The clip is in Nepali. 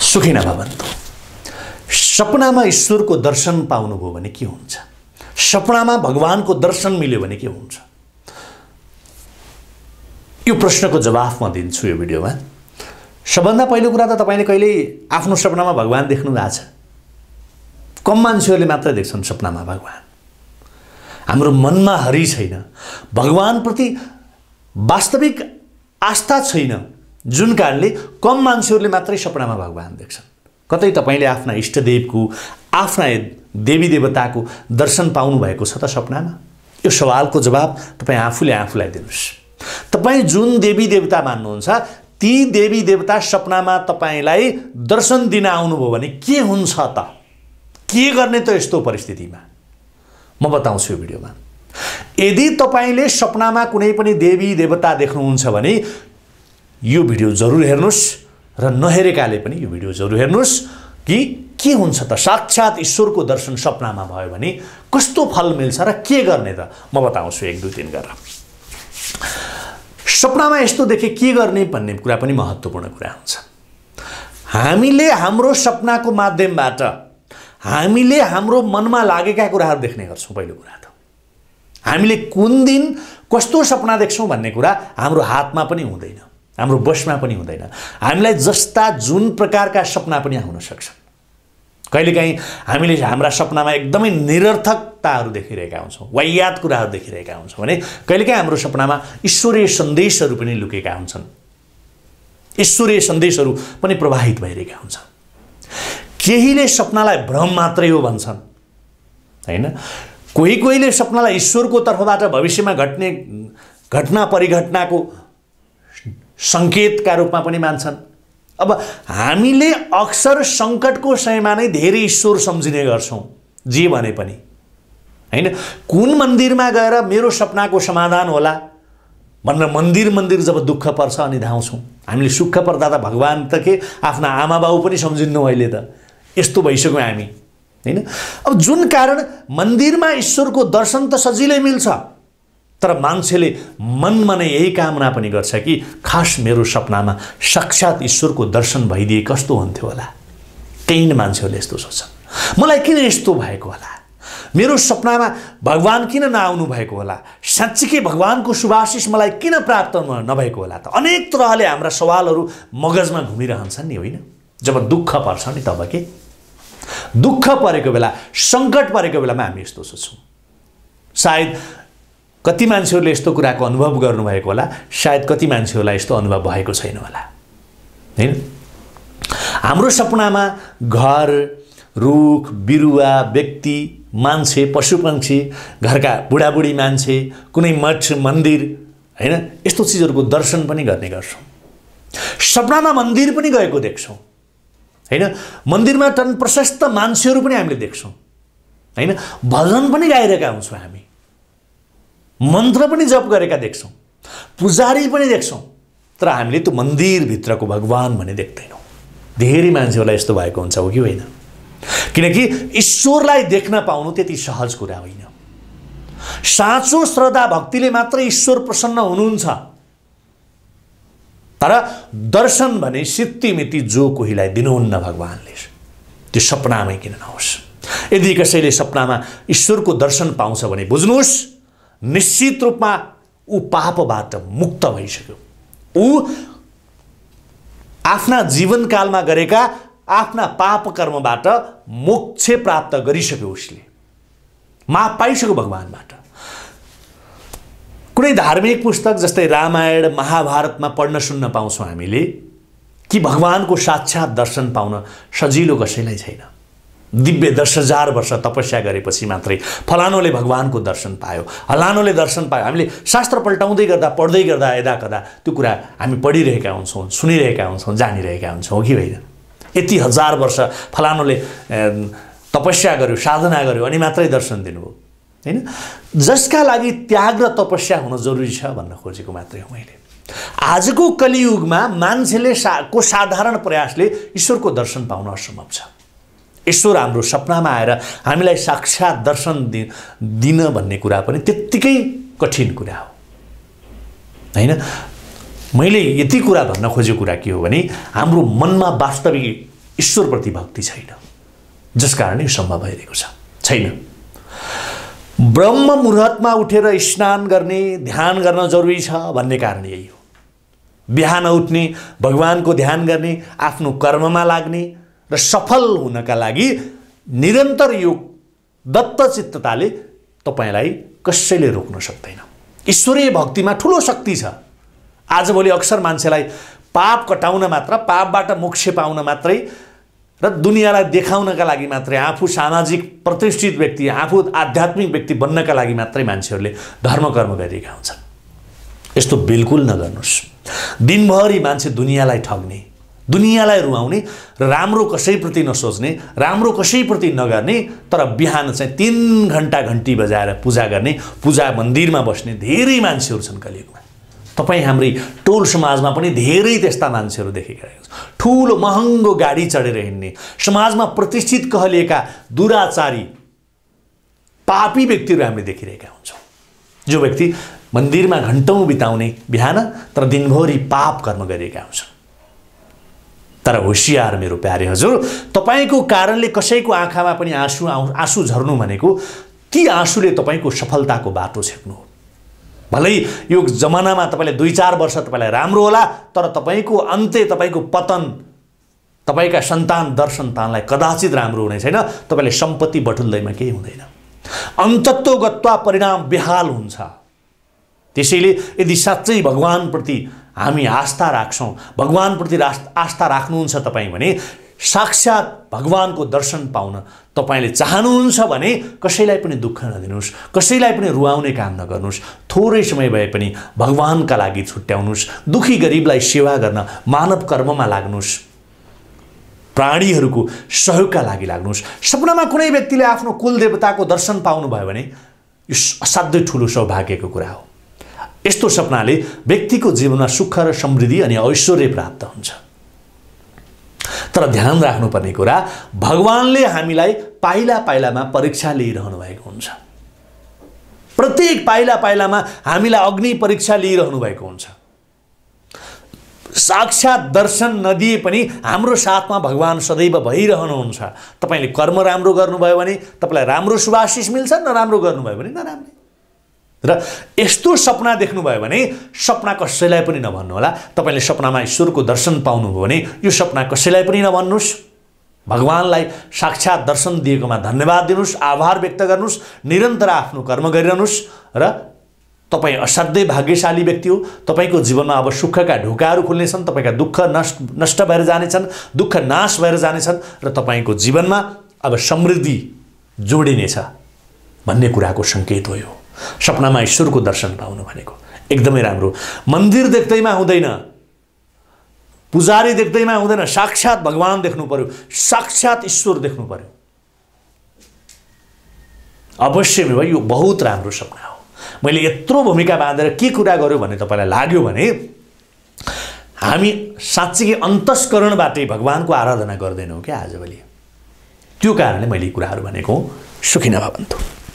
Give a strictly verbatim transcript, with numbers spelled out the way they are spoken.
सुखिना भवन्तु। सपनामा ईश्वरको दर्शन पाउनुभयो भने के हुन्छ? सपनामा भगवानको दर्शन मिल्यो भने के हुन्छ? यो प्रश्नको जवाफ म दिन्छु यो भिडियोमा। सबभन्दा पहिलो कुरा त तपाईले कहिले आफ्नो सपनामा भगवान देख्नु भएको छ? कम मान्छेहरूले मात्र देख्छन् सपनामा भगवान। हाम्रो मनमा हरि छैन, भगवानप्रति वास्तविक आस्था छैन, जुन कारणले कम मान्छेहरूले मात्रै सपनामा भगवान देख्छन्। कतै तपाईले आफ्ना इष्टदेवको, आफ्ना देवी देवताको दर्शन पाउनु भएको छ त सपनामा? यो सवालको जवाब तपाई आफूले आफूलाई दिनुस्। तपाई जुन देवी देवता मान्नुहुन्छ ती देवी देवता सपनामा तपाईलाई दर्शन दिन आउनुभयो भने के हुन्छ त? के गर्ने त यस्तो परिस्थितिमा? म बताउँछु यो भिडियोमा। यदि तपाईले सपनामा कुनै पनि देवी देवता देख्नुहुन्छ भने यो भिडियो जरुर हेर्नुस् र नहेरेकाले पनि यो भिडियो जरुर हेर्नुस् कि के हुन्छ त? साक्षात ईश्वरको दर्शन सपनामा भयो भने कस्तो फल मिल्छ र के गर्ने त? म बताउँछु एक दुई दिन गरेर। सपनामा यस्तो देखे के गर्ने भन्ने कुरा पनि महत्त्वपूर्ण कुरा हुन्छ। हामीले हाम्रो सपनाको माध्यमबाट हामीले हाम्रो मनमा लागेका कुराहरू देख्ने गर्छौं। पहिलो कुरा त हामीले कुन दिन कस्तो सपना देख्छौं भन्ने कुरा हाम्रो हातमा पनि हुँदैन, हाम्रो बसमा पनि हुँदैन। हामीलाई जस्ता जुन प्रकारका सपना पनि आउन सक्छन्। कहिलेकाहीँ हामीले हाम्रा सपनामा एकदमै निरर्थकताहरू देखिरहेका हुन्छौँ, वाहियात कुराहरू देखिरहेका हुन्छौँ भने कहिलेकाहीँ हाम्रो सपनामा ईश्वरीय सन्देशहरू पनि लुकेका हुन्छन्, ईश्वरीय सन्देशहरू पनि प्रवाहित भइरहेका हुन्छन्। केहीले सपनालाई भ्रम मात्रै हो भन्छन्, हैन? कोही कोहीले सपनालाई ईश्वरको तर्फबाट भविष्यमा घट्ने घटना परिघटनाको संकेतका रूपमा पनि मान्छन्। अब हामीले अक्सर संकटको समयमा नै धेरै ईश्वर सम्झिने गर्छौं, जे भने पनि, हैन? कुन मन्दिरमा गएर मेरो सपनाको समाधान होला भनेर मन्दिर मन्दिर जब दुःख पर्छ अनि धाउँछौं। हामीले सुख पर्दा त भगवान त के आफ्ना आमा बाउ पनि सम्झिन्नौ अहिले त, यस्तो भइसक्यो हामी, हैन? अब जुन कारण मन्दिरमा ईश्वरको दर्शन त सजिलै मिल्छ, तर मान्छेले मनमा नै यही कामना पनि गर्छ कि खास मेरो सपनामा साक्षात ईश्वरको दर्शन भइदिए कस्तो हुन्थ्यो होला। केही मान्छेहरूले यस्तो सोच्छन्, मलाई किन यस्तो भएको होला, मेरो सपनामा भगवान किन नआउनु भएको होला, साँच्चीकै भगवानको शुभाशिष मलाई किन प्राप्त नभएको होला त? अनेक तरहले हाम्रा सवालहरू मगजमा घुमिरहन्छन् नि, होइन? जब दुःख पर्छ नि तब के दुःख परेको बेला, संकट परेको बेलामा हामी यस्तो सोच्छौँ। सायद कति मान्छेहरूले यस्तो कुराको अनुभव गर्नुभएको होला, सायद कति मान्छेहरूलाई यस्तो अनुभव भएको छैन होला, हैन? हाम्रो सपनामा घर, रुख, बिरुवा, व्यक्ति, मान्छे, पशुपक्षी, घरका बुढाबुढी मान्छे, कुनै मठ, मन्दिर, हैन? यस्तो चीजहरूको दर्शन पनि गर्ने गर्छौँ। सपनामा मन्दिर पनि गएको देख्छौँ, हैन? मन्दिरमा टन प्रशस्त मान्छेहरू पनि हामीले देख्छौँ, हैन? भजन पनि गाइरहेका हुन्छौँ हामी, मन्त्र पनि जप गरेका देख्छौँ, पुजारी पनि देख्छौँ, तर हामीले त्यो मन्दिरभित्रको भगवान भने देख्दैनौँ। धेरै मान्छेहरूलाई यस्तो भएको हुन्छ, हो कि होइन? किनकि ईश्वरलाई देख्न पाउनु त्यति सहज कुरा होइन। साँचो श्रद्धा भक्तिले मात्र ईश्वर प्रसन्न हुनुहुन्छ, तर दर्शन भने सित्तिमिति जो कोहीलाई दिनुहुन्न भगवानले, त्यो सपनामै किन नहोस्। यदि कसैले सपनामा ईश्वरको दर्शन पाउँछ भने बुझ्नुहोस् निश्चित रूपमा ऊ पापबाट मुक्त भइसक्यो। ऊ आफ्ना जीवनकालमा गरेका आफ्ना पाप कर्मबाट मोक्ष प्राप्त गरिसक्यो, उसले माफ पाइसक्यो भगवानबाट। कुनै धार्मिक पुस्तक जस्तै रामायण, महाभारतमा पढ्न सुन्न पाउँछौँ हामीले कि भगवानको साक्षात दर्शन पाउन सजिलो कसैलाई छैन। दिव्य दस हजार वर्ष तपस्या गरेपछि मात्रै फलानोले भगवानको दर्शन पायो, हलानोले दर्शन पायो। हामीले शास्त्र पल्टाउँदै गर्दा, पढ्दै गर्दा, यदा कदा त्यो कुरा हामी पढिरहेका हुन्छौँ, सुनिरहेका हुन्छौँ, जानिरहेका हुन्छौँ, हो कि होइन? यति हजार वर्ष फलानोले तपस्या गर्यो, साधना गर्यो अनि मात्रै दर्शन दिनुभयो, हैन? जसका लागि त्याग र तपस्या हुन जरुरी छ भन्न खोजेको मात्रै हो मैले। आजको कलियुगमा मान्छेले सा, को साधारण प्रयासले ईश्वरको दर्शन पाउन असम्भव छ। ईश्वर हाम्रो सपनामा आएर हामीलाई साक्षात दर्शन दि, दिन भन्ने कुरा पनि त्यत्तिकै कठिन कुरा हो, हैन? मैले यति कुरा भन्न खोजेको कुरा के हो भने हाम्रो मनमा वास्तविक ईश्वरप्रति भक्ति छैन, जस कारण यो सम्भव भइरहेको छ छैन। ब्रह्म मुहुर्तमा उठेर स्नान गर्ने, ध्यान गर्न जरुरी छ भन्ने कारण यही हो। बिहान उठ्ने, भगवानको ध्यान गर्ने, आफ्नो कर्ममा लाग्ने र सफल हुनका लागि निरन्तर यो दत्तचित्तताले तपाईलाई कसैले रोक्न सक्दैन। ईश्वरीय भक्तिमा ठूलो शक्ति छ। आजभोलि अक्सर मान्छेलाई पाप कटाउन मात्र, पापबाट मोक्ष पाउन मात्रै र दुनियाँलाई देखाउनका लागि मात्रै, आफू सामाजिक प्रतिष्ठित व्यक्ति, आफू आध्यात्मिक व्यक्ति बन्नका लागि मात्रै मान्छेहरूले धर्म कर्म गरिरहेका हुन्छन्। यस्तो बिल्कुल नगर्नुस्। दिनभरि मान्छे दुनियाँलाई ठग्ने, दुनियाँलाई रुवाउने र राम्रो कसैप्रति नसोच्ने, राम्रो कसैप्रति नगर्ने, तर बिहान चाहिँ तीन घण्टा घन्टी बजाएर पूजा गर्ने, पूजा मन्दिरमा बस्ने धेरै मान्छेहरू छन् कलियुगमा। तपाईँ हाम्रै टोल समाजमा पनि धेरै त्यस्ता मान्छेहरू देखेका छौँ। ठुलो महँगो गाडी चढेर हिँड्ने, समाजमा प्रतिष्ठित कहलिएका दुराचारी पापी व्यक्तिहरू हामीले देखिरहेका हुन्छौँ। जो व्यक्ति मन्दिरमा घण्टौँ बिताउने बिहान, तर दिनभरि पाप कर्म गरिरहेका हुन्छन्। तर होशियार मेरो प्यारे हजुर, तपाईको कारणले कसैको आँखामा पनि आँसु आँसु झर्नु भनेको ती आँसुले तपाईको सफलताको बाटो छेक्नु हो। भलै यो जमानामा तपाईले दुई चार वर्ष तपाईलाई राम्रो होला, तर तपाईको अन्त्य, तपाईको पतन, तपाईका सन्तान दर सन्तानलाई कदाचित राम्रो हुने छैन। तपाईले सम्पत्ति बटुल्दैमा केही हुँदैन। अन्तत्वगत्वा परिणाम बेहाल हुन्छ। त्यसैले यदि साँच्चै भगवानप्रति हामी आस्था राख्छौं, भगवानप्रति आस्था राख्नुहुन्छ तपाई भने साक्षात भगवानको दर्शन पाउन तपाईले चाहनुहुन्छ भने कसैलाई पनि दुःख नदिनुस्, कसैलाई पनि रुवाउने काम नगर्नुस्। थोरै समय भए पनि भगवानका लागि छुट्याउनुस्। दुखी गरिबलाई सेवा गर्न मानव कर्ममा लाग्नुस्। प्राणीहरूको सहयोगका लागि लाग्नुस्। सपनामा कुनै व्यक्तिले आफ्नो कुल देवताको दर्शन पाउनु भयो भने यो असाध्यै ठूलो सौभाग्यको कुरा हो। यस्तो सपनाले व्यक्तिको जीवनमा सुख र समृद्धि अनि ऐश्वर्य प्राप्त हुन्छ। तर ध्यान राख्नुपर्ने कुरा, भगवानले हामीलाई पाइला पाइलामा परीक्षा लिइरहनु भएको हुन्छ। प्रत्येक पाइला पाइलामा हामीलाई अग्नि परीक्षा लिइरहनु भएको हुन्छ। साक्षात दर्शन नदिए पनि हाम्रो साथमा भगवान सदैव भइरहनुहुन्छ। तपाईले कर्म राम्रो गर्नुभयो भने तपाईलाई राम्रो शुभाशिष मिल्छ, नराम्रो गर्नुभयो भने नराम्रो। र यस्तो सपना देख्नुभयो भने सपना कसैलाई पनि नभन्नु होला। तपाईले सपनामा ईश्वरको दर्शन पाउनुभयो भने यो सपना कसैलाई पनि नभन्नुस्। भगवानलाई साक्षात दर्शन दिएकोमा धन्यवाद दिनुस्, आभार व्यक्त गर्नुस्, निरन्तर आफ्नो कर्म गरिरहनुस् र तपाई असाध्यै भाग्यशाली व्यक्ति हो। तपाईको जीवनमा अब सुखका ढोकाहरू खुल्नेछन्, तपाईका दुःख नष्ट नष्ट भएर जानेछन्, दुःख नाश भएर जानेछन् र तपाईको जीवनमा अब समृद्धि जोडिनेछ भन्ने कुराको संकेत हो यो। सपनामा ईश्वरको दर्शन पाउनु भनेको एकदमै राम्रो। मन्दिर देख्दैमा हुँदैन, पुजारी देख्दैमा हुँदैन, साक्षात भगवान देख्नु पर्यो, साक्षात ईश्वर देख्नु पर्यो। अवश्य भयो, यो बहुत राम्रो सपना हो। मैले यत्रो भूमिका बाँधेर के कुरा गर्यो भन्ने तपाईलाई लाग्यो भने हामी साँच्चै अन्तस्करणबाटै भगवानको आराधना गर्दैनौँ क्या आजभोलि। त्यो कारणले मैले यी कुराहरू भनेको। सुखी नभवन्तु।